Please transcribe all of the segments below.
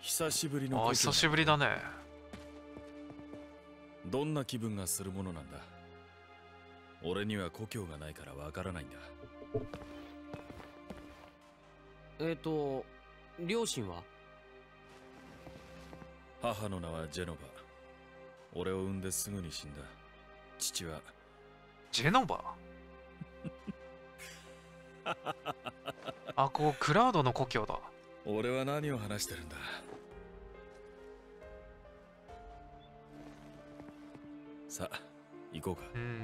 久しぶりの。 ああ、久しぶりだね。 どんな気分がするものなんだ。俺には故郷がないからわからないんだ。 両親は？ 母の名はジェノバ。俺を産んですぐに死んだ。父はジェノバあ、こうクラウドの故郷だ。 俺は何を話してるんだ。さあ行こうか。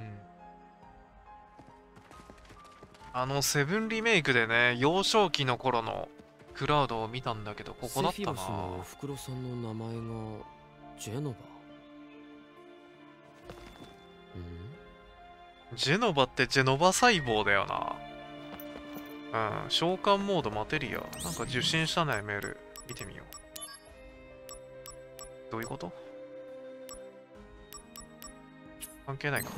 セブンリメイクでね、幼少期の頃のクラウドを見たんだけど、ここだったな。 セフィロスのおふくろさんの名前がジェノバ。 ジェノバってジェノバ細胞だよな。召喚モードマテリア。なんか受信したね、メール。見てみよう。どういうこと？関係ないか。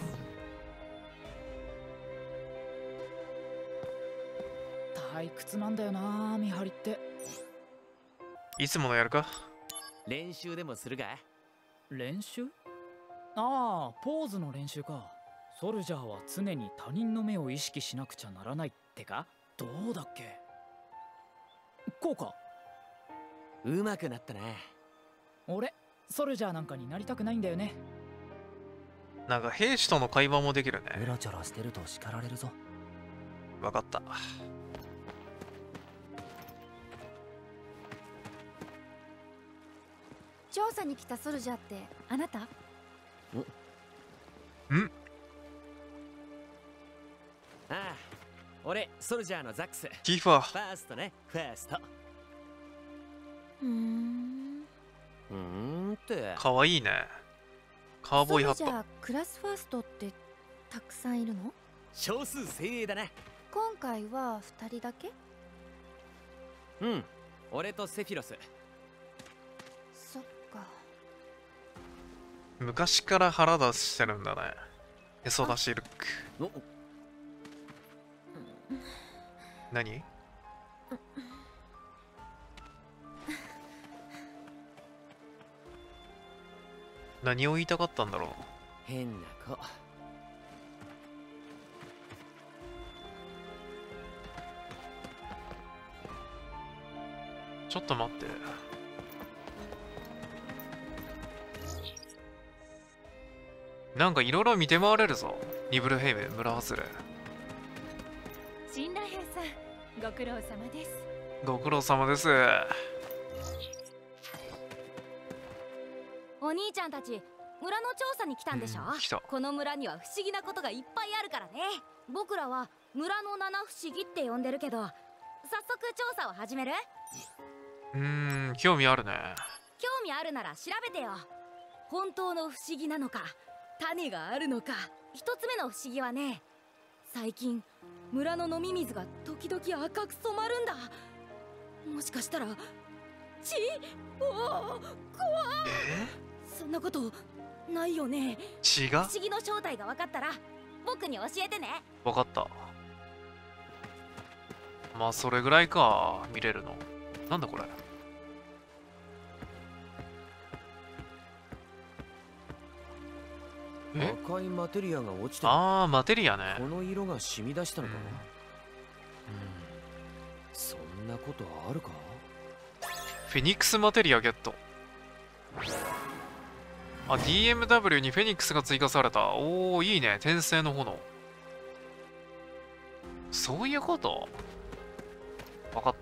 退屈なんだよな、見張りって。 いつものやるか？ 練習でもするか？ 練習？ああ、ポーズの練習か。ソルジャーは常に他人の目を意識しなくちゃならないってか？どうだっけ？こうか？ うまくなったね。 俺、ソルジャーなんかになりたくないんだよね。 なんか兵士との会話もできるね。 うらちゃらしてると叱られるぞ。 わかった。 調査に来たソルジャーってあなた？ ん？ ああ、俺ソルジャーのザックス。 キーファー。 ファーストね、ファースト。ってかわいいね。カーボーイハット。 ソルジャークラスファーストってたくさんいるの？ 少数精鋭だね。 今回は2人だけ？ 俺とセフィロス。 そっか。 昔から腹出してるんだね。へそ出しルック。何？何を言いたかったんだろう。 変な子。 ちょっと待って。なんかいろいろ見て回れるぞ。ニブルヘイム、村外れ。 信頼兵さん、ご苦労様です。 ご苦労様です。 お兄ちゃんたち、村の調査に来たんでしょ？ 来た。 この村には不思議なことがいっぱいあるからね。僕らは村の七不思議って呼んでるけど、早速調査を始める？ 興味あるね。 興味あるなら調べてよ。本当の不思議なのか、種があるのか。一つ目の不思議はね、最近村の飲み水が時々赤く染まるんだ。もしかしたら怖っ。そんなことないよね。 血が？ 不思議の正体が分かったら僕に教えてね。 分かった。まあそれぐらいか、見れるの。なんだこれ。 赤いマテリアが落ちてる。 ああ、マテリアね。 この色が染み出したのかな。そんなことあるか？ フェニックスマテリアゲット。あ、DMW にフェニックスが追加された。おお、いいね。転生の炎。そういうこと？分かった。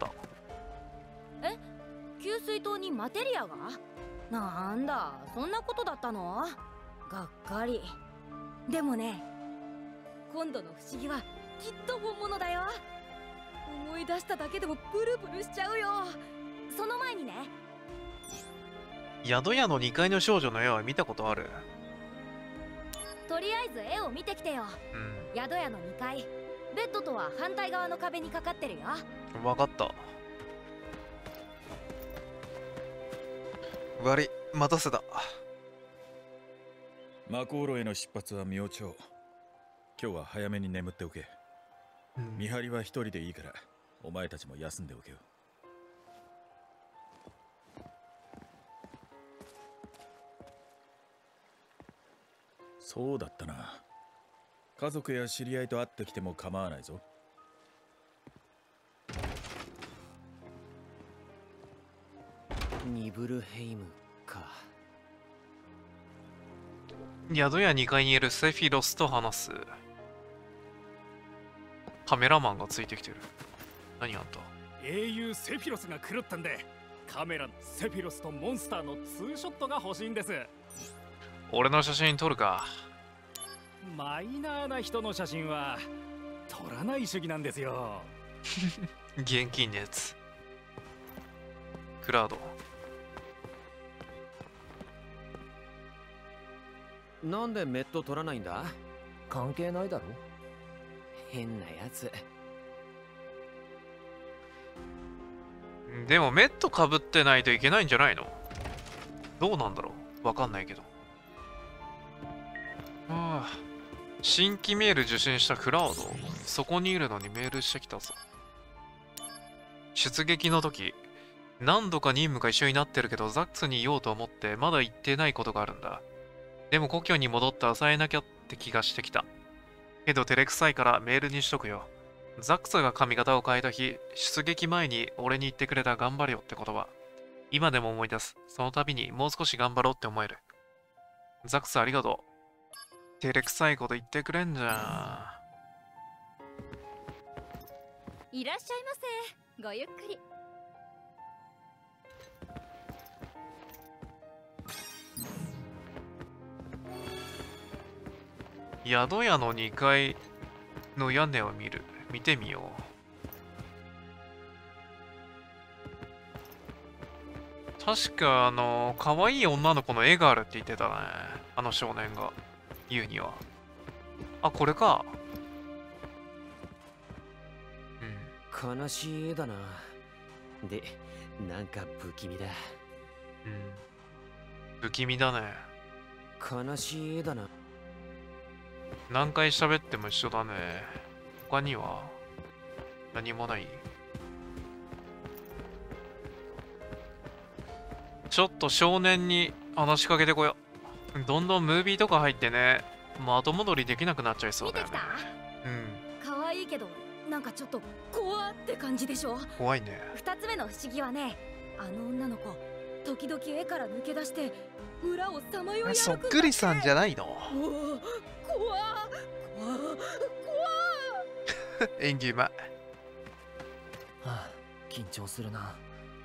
給水塔にマテリアが？なんだ、そんなことだったの？がっかり。でもね、今度の不思議はきっと本物だよ。思い出しただけでもブルブルしちゃうよ。その前にね、 宿屋の2階の少女の絵は見たことある。 とりあえず絵を見てきてよ。宿屋の2階、ベッドとは反対側の壁にかかってるよ。 分かった。悪い、待たせた。 マコーロへの出発は明朝。今日は早めに眠っておけ。見張りは一人でいいから、お前たちも休んでおけよ。 そうだったな。家族や知り合いと会ってきても構わないぞ。 ニブルヘイムか。 宿屋2階にいるセフィロスと話す。カメラマンがついてきてる。何あんた。 英雄セフィロスが狂ったんで、カメラのセフィロスとモンスターのツーショットが欲しいんです。 俺の写真撮るか。 マイナーな人の写真は撮らない主義なんですよ。 現金熱。クラウド。 なんでメット取らないんだ？ 関係ないだろ。 変なやつ。 でもメットかぶってないといけないんじゃないの？どうなんだろう、わかんないけど。ああ、新規メール受信したクラウド。そこにいるのにメールしてきたぞ。出撃の時、何度か任務が一緒になってるけどザックスに言おうと思ってまだ言ってないことがあるんだ。でも故郷に戻って支えなきゃって気がしてきた。けど照れくさいからメールにしとくよ。ザックスが髪型を変えた日、出撃前に俺に言ってくれた頑張れよって言葉。今でも思い出す。その度にもう少し頑張ろうって思える。ザックスありがとう。照れくさいこと言ってくれんじゃん。 いらっしゃいませ。ごゆっくり。 宿屋の2階の屋根を見てみよう。確か可愛い女の子の絵があるって言ってたね。あの少年が言うには。あ、これか。うん。 悲しい絵だな。で、なんか不気味だ。 うん。不気味だね。 悲しい絵だな。 何回喋っても一緒だね。他には何もない。ちょっと少年に話しかけてこよう。どんどんムービーとか入ってね、もう後戻りできなくなっちゃいそうだよね。うん。 可愛いけどなんかちょっと怖って感じでしょ。 怖いね。 二つ目の不思議はね、あの女の子時々絵から抜け出して村をさまよい歩くんだって。 そっくりさんじゃないの？ うわ、怖演技うまい。 はあ、緊張するな。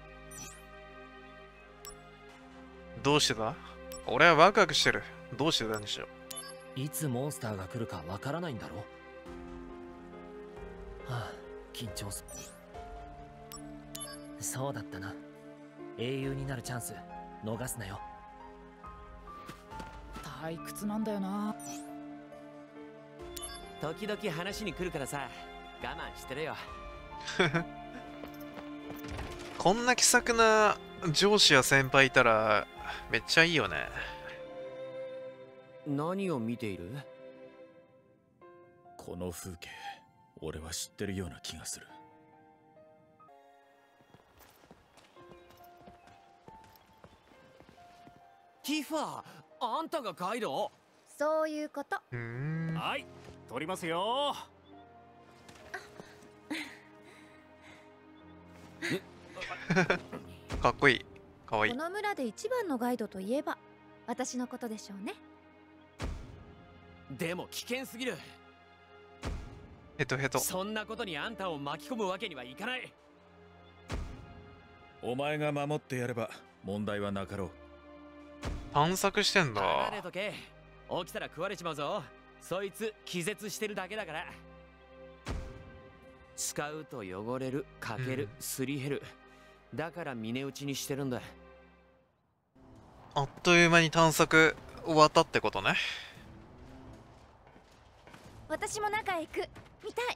どうしてだ？俺はワクワクしてる。どうしてたんでしょう。 いつモンスターが来るかわからないんだろ。はあ、緊張する。そうだったな。英雄になるチャンス逃すなよ。 退屈なんだよな。 時々話に来るからさ、我慢してるよ。 こんな気さくな上司や先輩いたらめっちゃいいよね。 何を見ている？ この風景、俺は知ってるような気がする。 ティファー、あんたがガイド？ そういうこと。 はい、撮りますよ。 かっこいい。かわいいこ。の村で一番のガイドといえば私のことでしょうね。 でも危険すぎる。 ヘトヘト。 そんなことにあんたを巻き込むわけにはいかない。 お前が守ってやれば問題はなかろう。 探索してんだ。 離れとけ。起きたら食われちまうぞ。そいつ気絶してるだけだから。使うと汚れる、かける、すり減る。だから峰打ちにしてるんだ。 あっという間に探索終わったってことね。 私も中へ行く。見たい。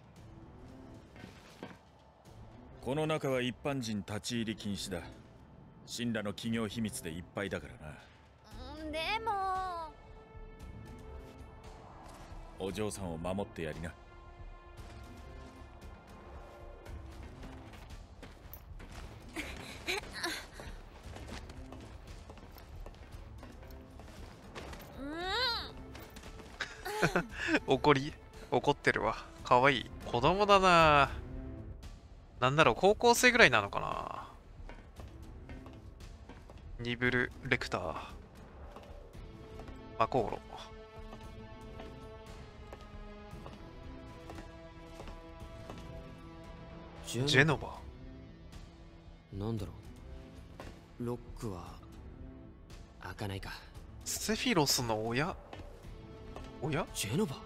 この中は一般人立ち入り禁止だ。神羅の企業秘密でいっぱいだからな。 でもお嬢さんを守ってやりな。 怒ってるわ。かわいい。子供だな。なんだろう、高校生ぐらいなのかな。ニブル・レクター。マコーロ。ジェノバ。 なんだろう、ロックは開かないか。 セフィロスの親。 ジェノバ。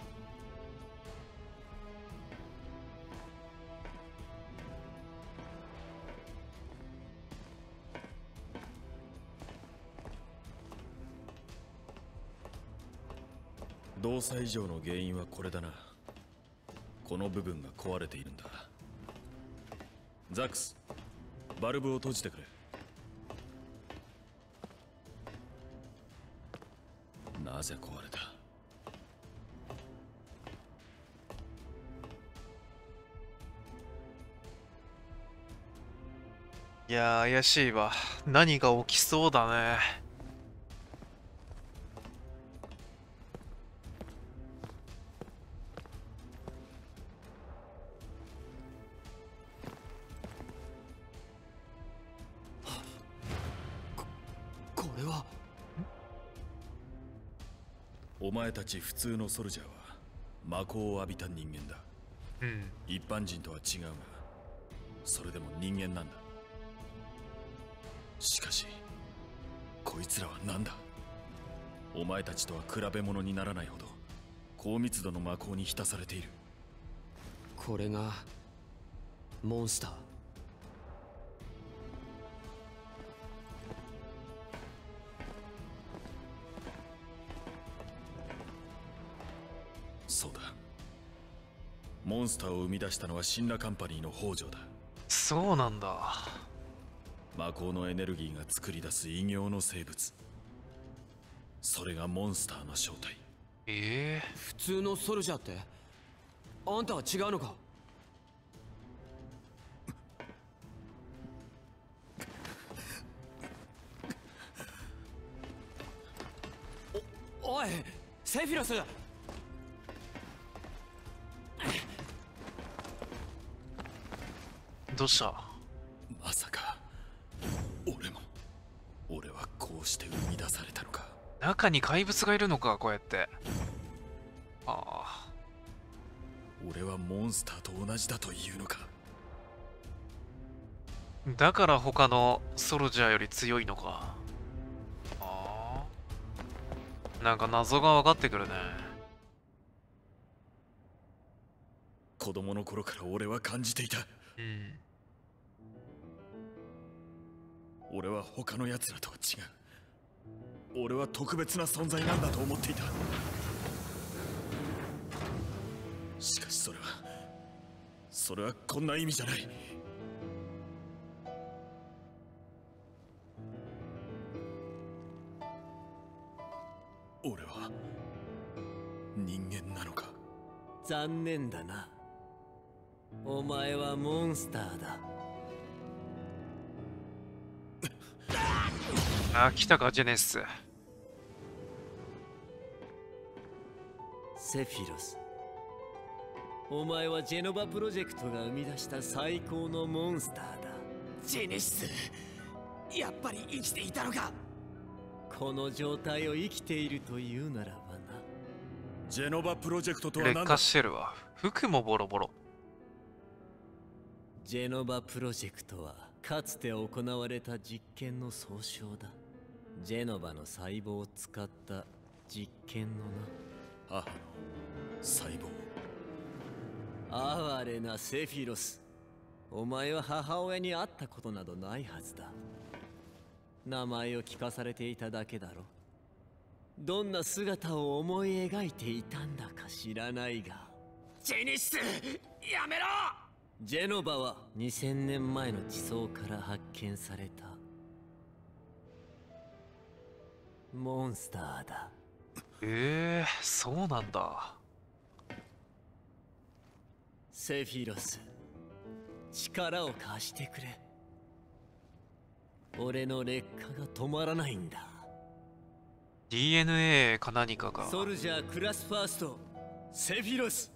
動作異常の原因はこれだな。この部分が壊れているんだ。ザックス、バルブを閉じてくれ。なぜ壊れた？ いやー、怪しいわ。何が起きそうだね。 これは。 お前たち普通のソルジャーは魔法を浴びた人間だ。 うん。 一般人とは違うが、それでも人間なんだ。しかしこいつらは何だ？お前たちとは比べ物にならないほど高密度の魔法に浸されている。 これがモンスター。 そうだ。モンスターを生み出したのはシンラカンパニーの北条だ。 そうなんだ。 魔法のエネルギーが作り出す異形の生物、それがモンスターの正体。 普通のソルジャーって、あんたは違うのか？おい、セフィロス。 どうした？ まさか俺はこうして生み出されたのか。 中に怪物がいるのか、こうやって。ああ。 俺はモンスターと同じだというのか。 だから他のソルジャーより強いのか。ああ。なんか謎が分かってくるね。 子供の頃から俺は感じていた。 うん。 俺は他の奴らとは違う。俺は特別な存在なんだと思っていた。しかしそれはこんな意味じゃない。俺は人間なのか。 残念だな。お前はモンスターだ。 あ、来たか、ジェネシス。 セフィロス、お前はジェノバプロジェクトが生み出した最高のモンスターだ。ジェネシス、やっぱり生きていたのか。この状態を生きているというならばな。 ジェノバプロジェクトとは何だ？ 劣化してるわ。服もボロボロ。 ジェノバプロジェクトはかつて行われた実験の総称だ。ジェノバの細胞を使った実験の母の細胞。 な。哀れなセフィロス、お前は母親に会ったことなどないはずだ。名前を聞かされていただけだろ。どんな姿を思い描いていたんだか知らないが。ジェネシス、やめろ！ジェノバは2000年前の地層から発見されたモンスターだ。 そうなんだ。 セフィロス、力を貸してくれ。俺の劣化が止まらないんだ。 DNA か何かか。 ソルジャークラスファーストセフィロス。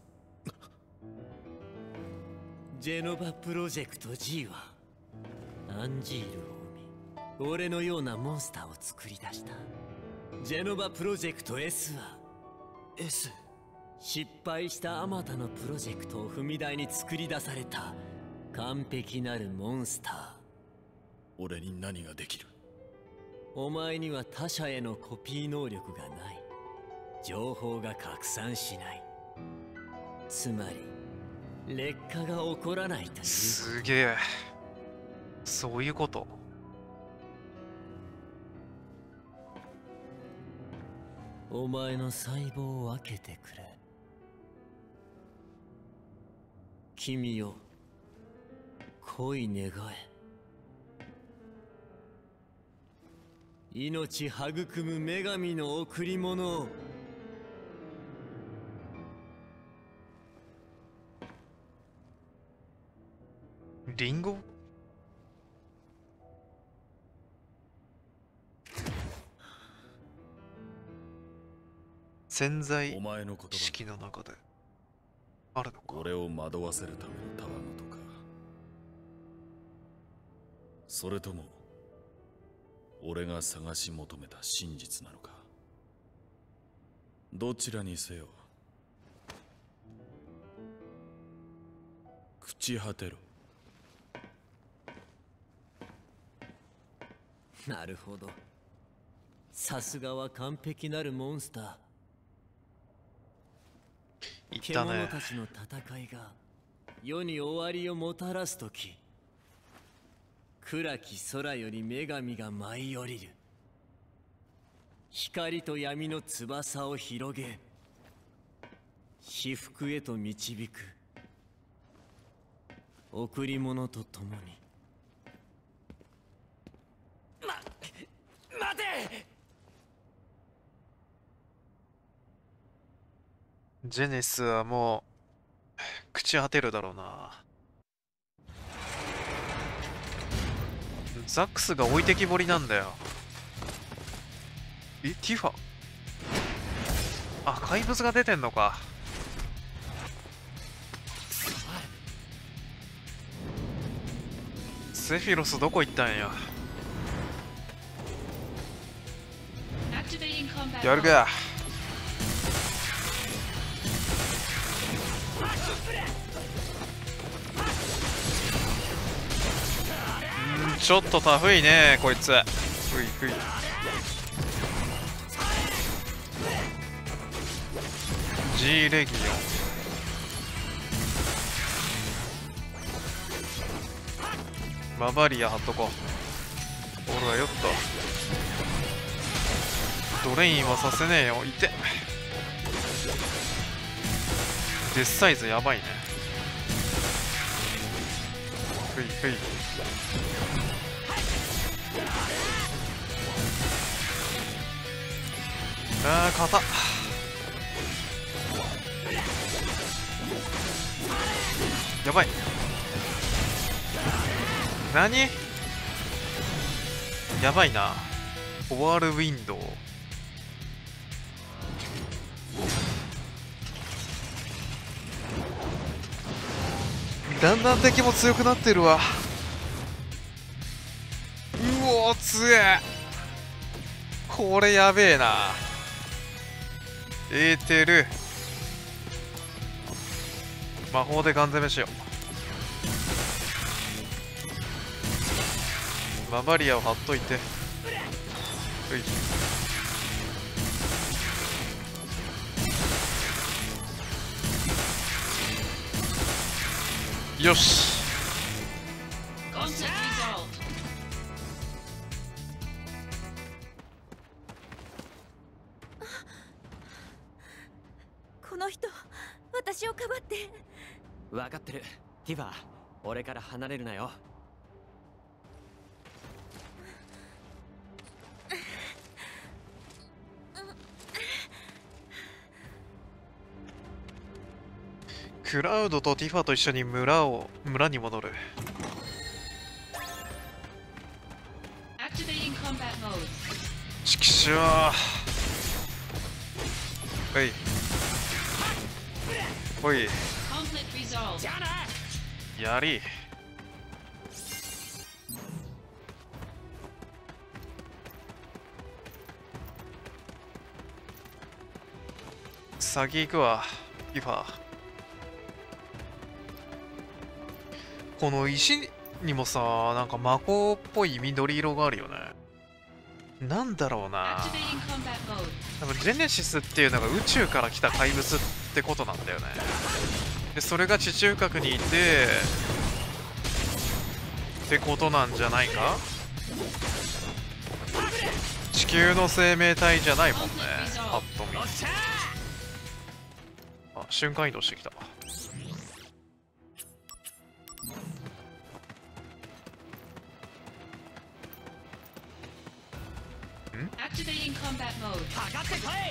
ジェノバプロジェクト G はアンジールを生み、俺のようなモンスターを作り出した。ジェノバプロジェクト S は S、 失敗したあまたのプロジェクトを踏み台に作り出された完璧なるモンスター。 俺に何ができる？ お前には他者へのコピー能力がない。情報が拡散しない。つまり劣化が起こらないという。 すげえ。そういうこと。 お前の細胞を分けてくれ。君よ、恋願え。命育む女神の贈り物を。 リンゴ？潜在お前の言葉意識の中であるのか。 俺を惑わせるためのたわごとか、それとも俺が探し求めた真実なのか。どちらにせよ朽ち果てろ。 なるほど。さすがは完璧なるモンスター。 言ったね獣たちの戦いが世に終わりをもたらすとき、暗き空より女神が舞い降りる。光と闇の翼を広げ、至福へと導く。贈り物とともに。待て！ ジェネスはもう朽ち果てるだろうな。ザックスが置いてきぼりなんだよ。ティファ。あ、怪物が出てんのか。セフィロスどこ行ったんや。やるか。ちょっとタフいねこいつ。ふいふい。G レギオン。ババリア貼っとこう。俺はよっとドレインはさせねえよ。いて。デスサイズやばいね。ふいふい。あー、硬っ。やばい。何？やばいな。フォワールウィンドウ。だんだん敵も強くなってるわ。うおー、強え。これやべえな。エーテル魔法でガン攻めしよう。ババリアを貼っといて。うい。よし。 この人、私をかばって。 分かってる。ティファ、俺から離れるなよ。 クラウドとティファと一緒に村に戻る。ちくしょう。 はいほい Conflict resolved. やり先行くわフィファ。この石にもさ、なんか魔法っぽい緑色があるよね。なんだろうな。 Activating combat mode. 多分ジェネシスっていうのが宇宙から来た怪物ってことなんだよね。でそれが地中核にいてってことなんじゃないか。地球の生命体じゃないもんね、パッと見。あ、瞬間移動してきた。 Activating combat mode. かかってこい。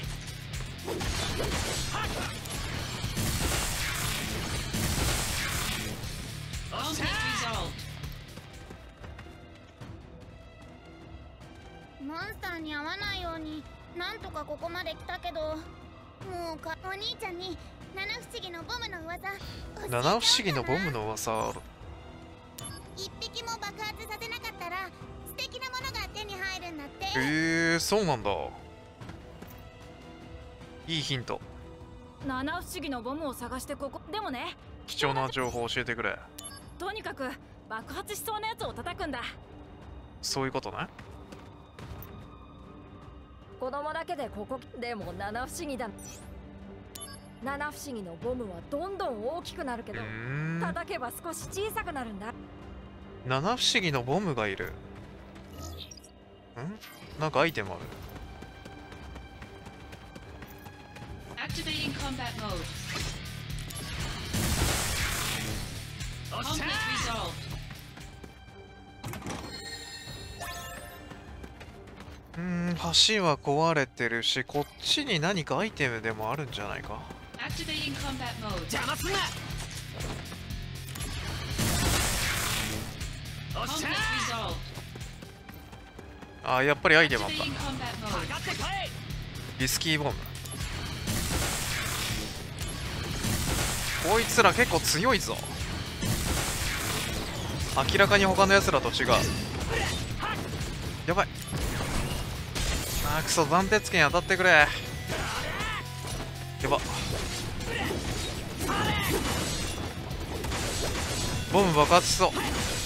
Conflict resolved. モンスターに合わないようになんとかここまで来たけど、もうかお兄ちゃんに七不思議のボムの噂七不思議のボムの噂。 一匹も爆発させなかったら素敵なものが手に入るんだって。 そうなんだ。いいヒント。 七不思議のボムを探してここでもね、 貴重な情報を教えてくれ。 とにかく爆発しそうなやつを叩くんだ。 そういうことね。 子供だけでここでも七不思議だ。七不思議のボムはどんどん大きくなるけど、叩けば少し小さくなるんだ。 七不思議のボムがいる。なんかアイテムある。 Activating combat mode. Conflict resolved. 橋は壊れてるし、こっちに何かアイテムでもあるんじゃないか。 Activating combat mode. 邪魔すんな。 Conflict resolved. あ、やっぱりアイテムあった。 Activating combat mode. かかってこい。 リスキーボム。こいつら結構強いぞ。明らかに他のやつらと違う。やばい。あーくそ、暫定付けに当たってくれ。やば。ボム爆発しそう。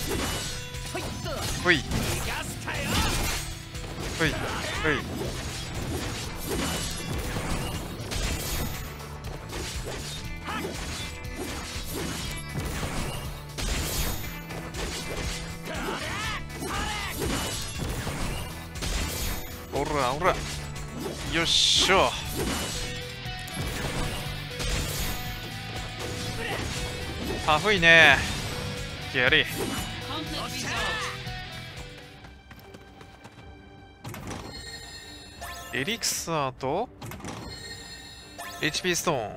ほいほいほい。おらおら、よっしょ。タフいね。やり。 Conflict resolved. エリクサーと HP ストーン。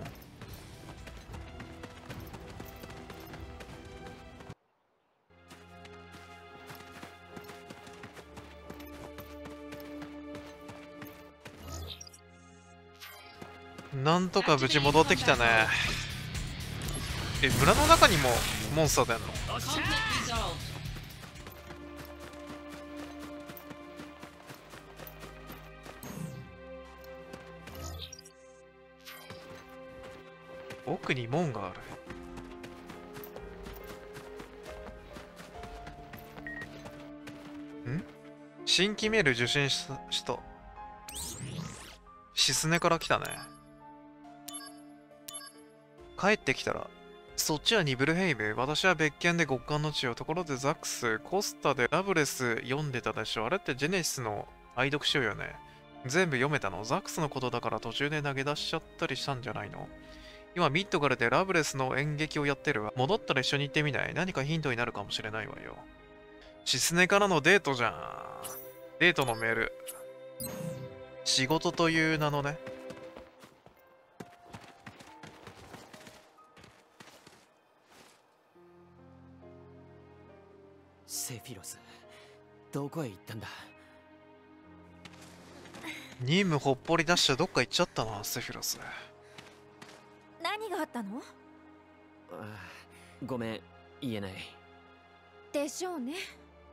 なんとか無事戻ってきたね。村の中にもモンスター出んの？ Conflict resolved. 奥に門がある。新規メール受信した。シスネから来たね。帰ってきたら、そっちはニブルヘイム、私は別件で極寒の地を。ところでザックス、コスタでラブレス読んでたでしょ。あれってジェネシスの愛読書よね。全部読めたの？ザックスのことだから途中で投げ出しちゃったりしたんじゃないの？今ミッドからでラブレスの演劇をやってるわ。戻ったら一緒に行ってみない？何かヒントになるかもしれないわよ。シスネからのデートじゃん。デートのメール。仕事という名のね。 セフィロス、どこへ行ったんだ？ 任務ほっぽり出してどっか行っちゃったな、セフィロス。 何があったの？ ごめん、言えない。 でしょうね。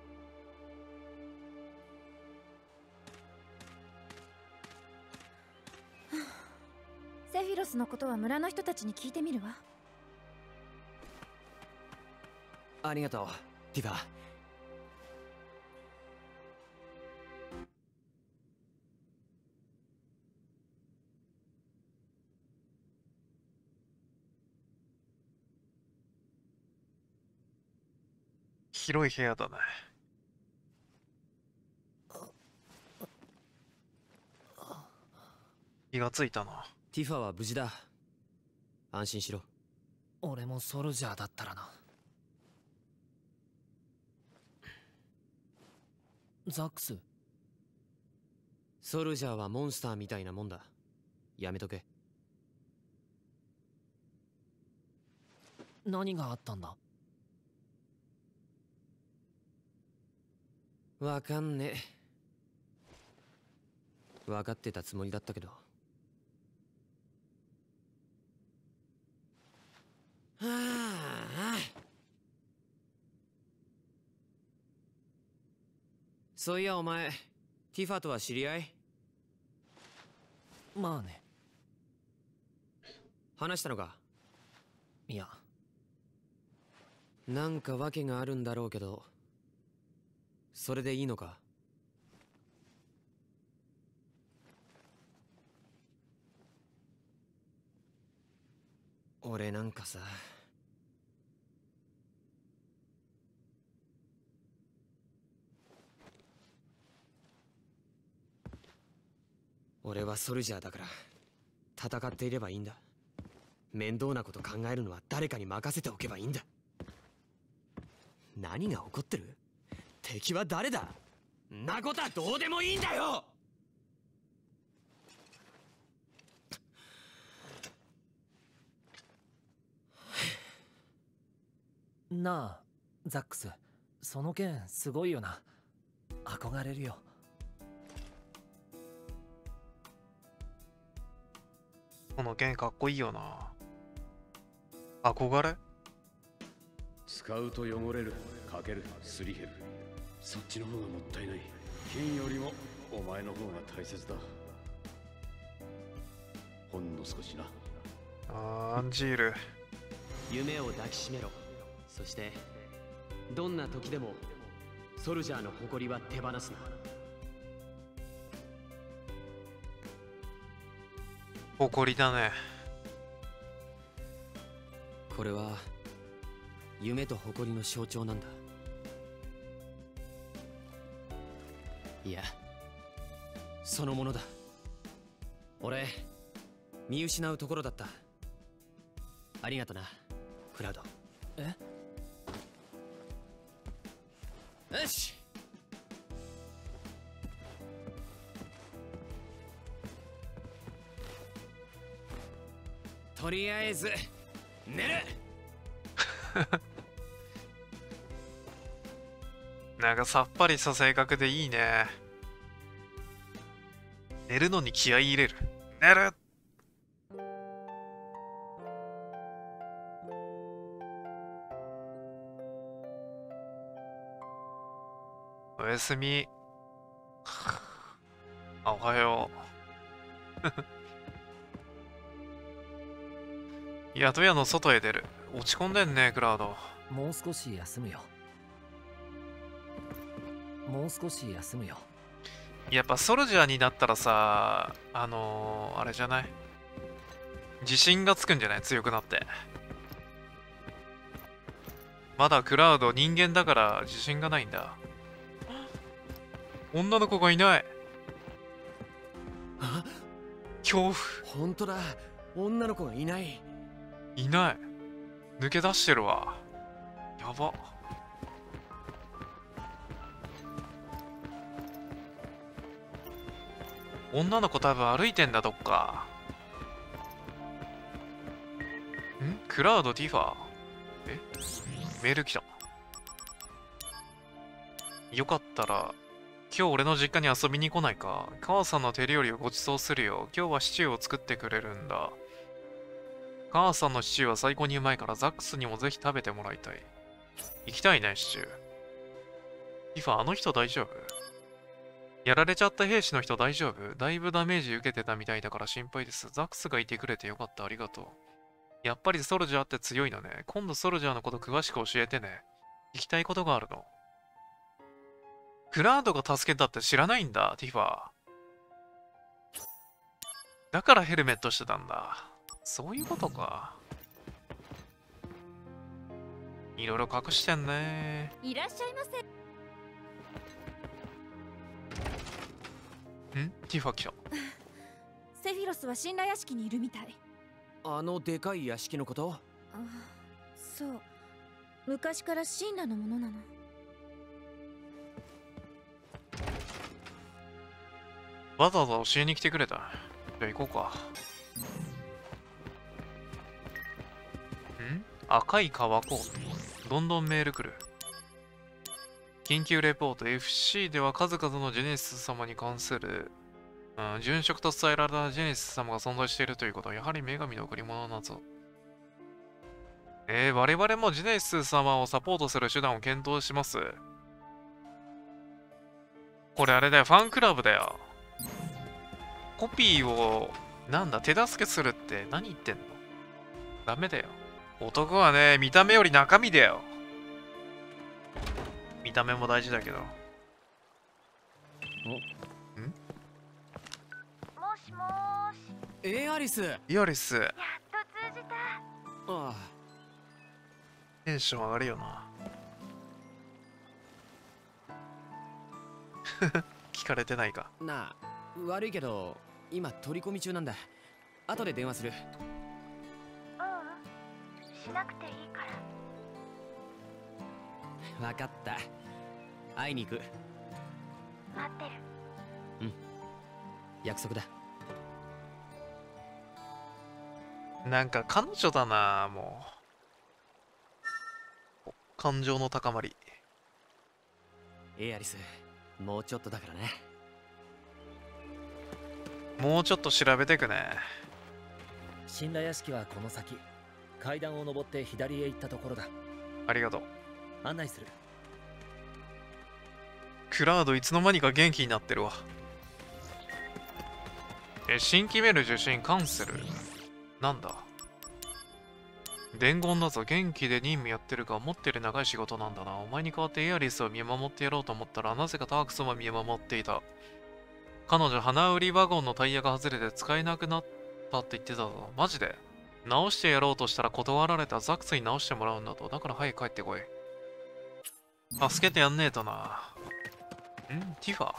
セフィロスのことは村の人たちに聞いてみるわ。 ありがとう、ティファ。 広い部屋だね。気がついたな。 ティファは無事だ。安心しろ。 俺もソルジャーだったらな。ザックス。 ソルジャーはモンスターみたいなもんだ。やめとけ。 何があったんだ？ わかんねえ。分かってたつもりだったけど。はあ。そういやお前、ティファとは知り合い？ まあね。 話したのか？ いや。 なんか訳があるんだろうけど、それでいいのか？俺なんかさ、俺はソルジャーだから戦っていればいいんだ。面倒なこと考えるのは誰かに任せておけばいいんだ。何が起こってる？敵は誰だ？んなことはどうでもいいんだよ。 なあ、ザックス。その剣すごいよな。憧れるよ。 この剣かっこいいよな。憧れ？ 使うと汚れる、かける、すり減る。そっちの方がもったいない。剣よりもお前の方が大切だ。ほんの少しな。 アンジール。 夢を抱きしめろ。そしてどんな時でもソルジャーの誇りは手放すな。 誇りだね。 これは夢と誇りの象徴なんだ。いや、そのものだ。俺見失うところだった。ありがとな、クラウド。 え？ よし。とりあえず寝る。 なんかさっぱりした性格でいいね。寝るのに気合い入れる。寝る。おやすみ。あ、おはよう。宿屋の外へ出る。落ち込んでんね、クラウド。 もう少し休むよ。もう少し休むよ。 やっぱソルジャーになったらさ、あれじゃない？自信がつくんじゃない？強くなって。まだクラウド人間だから自信がないんだ。女の子がいない。 あ、 恐怖。 本当だ、女の子がいない。 いない。抜け出してるわ。やば。女の子多分歩いてんだ、どっか。クラウド、ティファ。メール来た。よかったら今日俺の実家に遊びに来ないか？母さんの手料理をご馳走するよ。今日はシチューを作ってくれるんだ。母さんのシチューは最高にうまいからザックスにもぜひ食べてもらいたい。行きたいね、シチュー。ティファ、あの人大丈夫？やられちゃった兵士の人大丈夫？だいぶダメージ受けてたみたいだから心配です。ザックスがいてくれてよかった、ありがとう。やっぱりソルジャーって強いのね。今度ソルジャーのこと詳しく教えてね。聞きたいことがあるの。クラードが助けたって知らないんだ、ティファ。だからヘルメットしてたんだ。そういうことか。いろいろ隠してんね。 いらっしゃいませ。 ティファ来た。 セフィロスは神羅屋敷にいるみたい。 あのでかい屋敷のこと？ そう。昔から神羅のものなの。 わざわざ教えに来てくれた。じゃあ行こうか。赤い川コート。どんどんメール来る。緊急レポート。FC では数々のジェネシス様に関する、殉職と伝えられたジェネシス様が存在しているということは、やはり女神の贈り物なぞ。我々もジェネシス様をサポートする手段を検討します。これあれだよ、ファンクラブだよ。コピーを、手助けするって何言ってんの？ダメだよ。男はね、見た目より中身だよ。見た目も大事だけど。 もしもーし。 アリス。 アリス。 やっと通じた。 ああ。 テンション上がるよな。聞かれてないか。 なあ、悪いけど今取り込み中なんだ。後で電話する。 しなくていいから。 分かった。会いに行く。 待ってる。 約束だ。 なんか彼女だな、もう。感情の高まり。 アリス、もうちょっとだからね。 もうちょっと調べてくね。 神羅屋敷はこの先。階段を登って左へ行ったところだ。 ありがとう。 案内する。 クラウドいつの間にか元気になってるわ。新規メール受信カンセル。なんだ？伝言だぞ。元気で任務やってるか。思ってる長い仕事なんだな。お前に代わってエアリスを見守ってやろうと思ったら、なぜかタークスも見守っていた。彼女、花売りワゴンのタイヤが外れて使えなくなったって言ってたぞ。マジで？直してやろうとしたら断られた。ザックスに直してもらうんだと。だから早く帰ってこい。助けてやんねえとな。ティファ？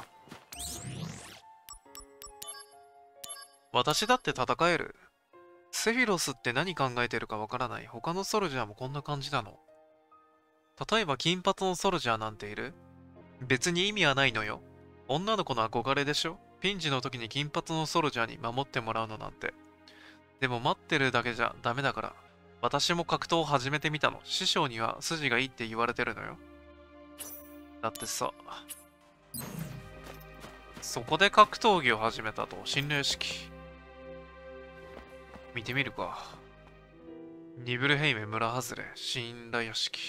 私だって戦える。セフィロスって何考えてるかわからない。他のソルジャーもこんな感じなの。例えば金髪のソルジャーなんている？別に意味はないのよ。女の子の憧れでしょ？ピンチの時に金髪のソルジャーに守ってもらうのなんて。でも待ってるだけじゃダメだから。私も格闘を始めてみたの。師匠には筋がいいって言われてるのよ。だってさ。そこで格闘技を始めたと。神霊式。見てみるか。ニブルヘイメ村外れ。神羅屋敷。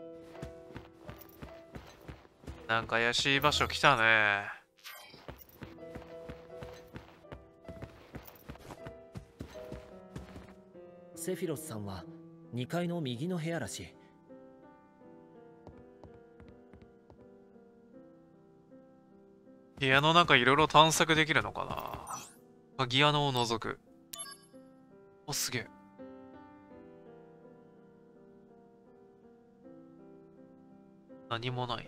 なんか怪しい場所来たね。 セフィロスさんは2階の右の部屋らしい。 部屋の中いろいろ探索できるのかな。鍵穴を覗く。お、すげえ。何もない。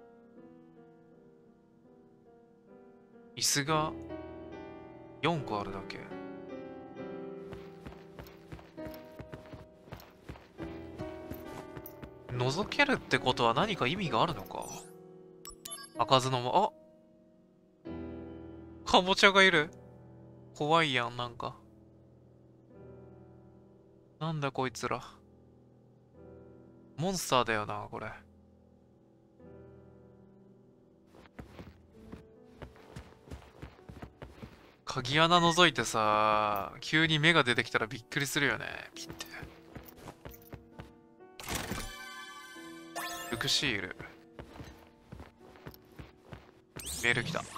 椅子が4個あるだけ。覗けるってことは何か意味があるのか。開かずのも、かぼちゃがいる。怖いやん、なんか。なんだこいつら。モンスターだよな、これ。 鍵穴覗いてさ、急に目が出てきたらびっくりするよね。ピッて。ルクシール。メール来た。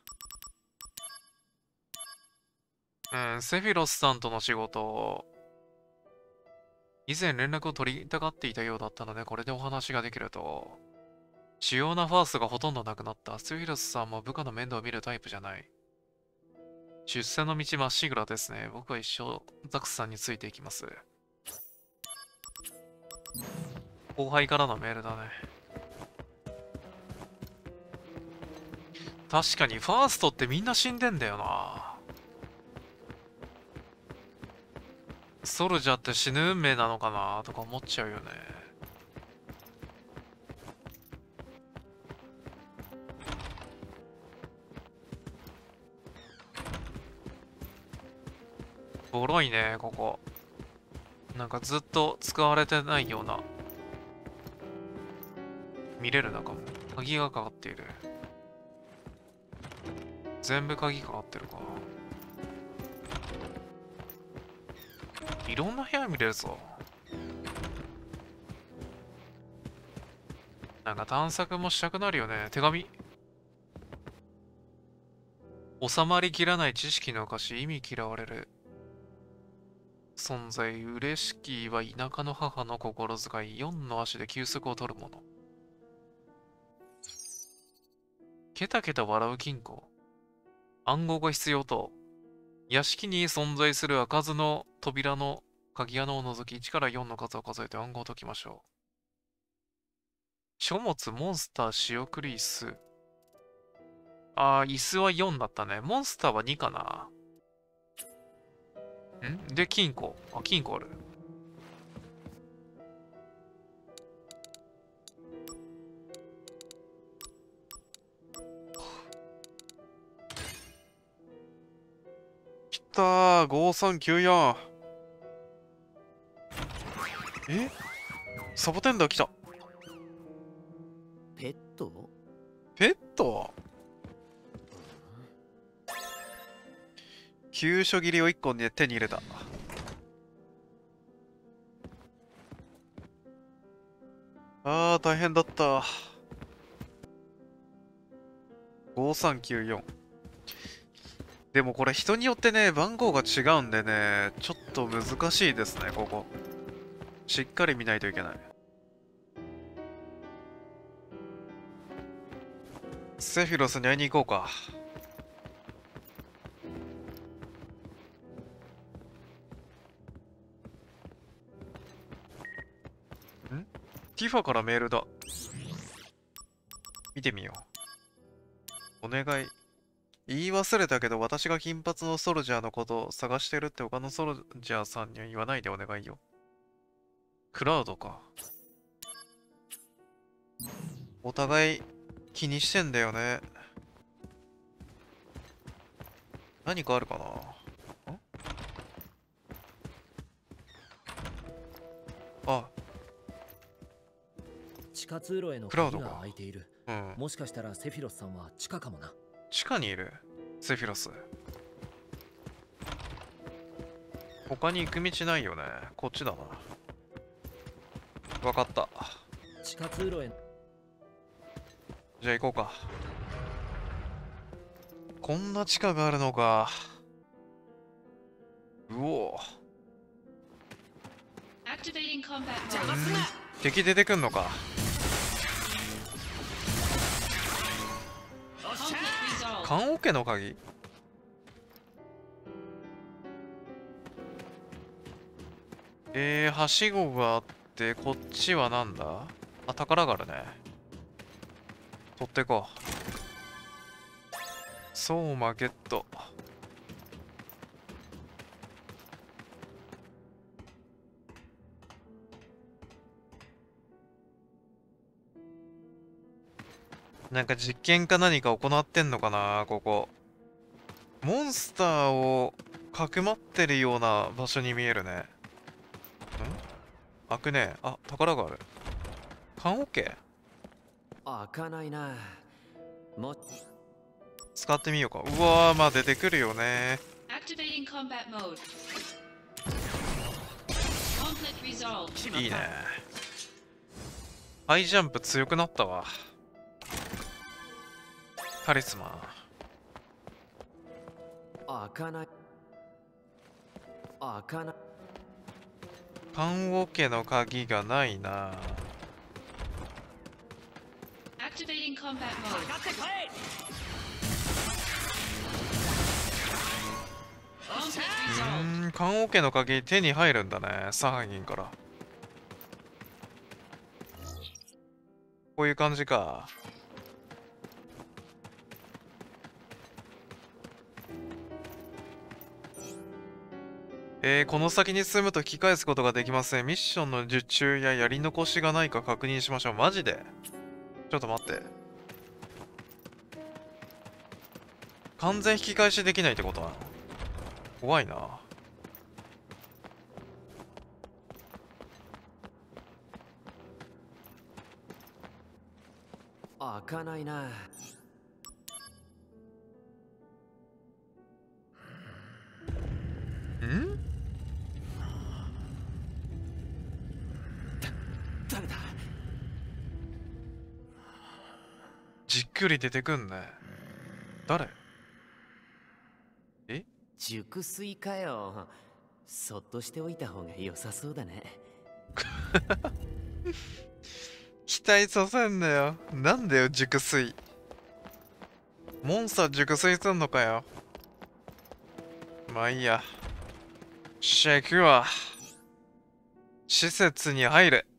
セフィロスさんとの仕事、以前連絡を取りたがっていたようだったので、これでお話ができると。主要なファーストがほとんどなくなった。セフィロスさんも部下の面倒を見るタイプじゃない。出世の道まっしぐらですね。僕は一生ザクスさんについていきます。後輩からのメールだね。確かにファーストってみんな死んでんだよな。ソルジャーって死ぬ運命なのかなとか思っちゃうよね。ボロいね、ここ。なんかずっと使われてないような。見れる中も。鍵がかかっている。全部鍵かかってるか。いろんな部屋見れるぞ。なんか探索もしたくなるよね。手紙。収まりきらない知識の証、意味嫌われる。存在、嬉しきは田舎の母の心遣い、4の足で休息を取るもの。ケタケタ笑う金庫。暗号が必要と。屋敷に存在する開かずの扉の鍵穴を除き1から4の数を数えて暗号を解きましょう。書物、モンスター、仕送り椅子。椅子は4だったね。モンスターは2かな。で、金庫。金庫ある。来たー、5394。サボテンダー来た。 ペット？ ペット？急所切りを1個で手に入れた。大変だった。5394。でもこれ人によってね、番号が違うんでね、ちょっと難しいですね、ここ。しっかり見ないといけない。セフィロスに会いに行こうか。ティファからメールだ。見てみよう。お願い。言い忘れたけど、私が金髪のソルジャーのことを探してるって他のソルジャーさんには言わないでお願いよ。クラウドか。お互い気にしてんだよね。何かあるかな。 地下通路への鍵が開いている。もしかしたらセフィロスさんは地下かもな。 地下にいるセフィロス。他に行く道ないよね。こっちだな。わかった。 地下通路へ。 じゃあ行こうか。こんな地下があるのか。うお。敵出てくんのか。棺桶の鍵。はしごがあって、こっちはなんだ？宝があるね。取ってこう。そう、マゲット。なんか実験か何か行ってんのかな、ここ。モンスターをかくまってるような場所に見えるね。開くね。宝がある。棺桶？ 開かないな。 使ってみようか。うわー、まあ出てくるよね。 Activating combat mode. Conflict resolved. いいね。ハイジャンプ強くなったわ。カリスマ。 開かない。開かない。 棺桶の鍵がないな。 Activating combat mode. 棺桶の鍵手に入るんだね、サハギンから。こういう感じか。この先に進むと引き返すことができません。ミッションの受注ややり残しがないか確認しましょう。マジで？ちょっと待って。完全引き返しできないってことなの？怖いな。 開かないな。 ん？ 誰だ？ じっくり出てくんね。誰？え？ 熟睡かよ。そっとしておいた方が良さそうだね。 期待させんなよ。なんだよ、熟睡。モンスター熟睡すんのかよ。まあいいや。しゃ、行くわ。施設に入る。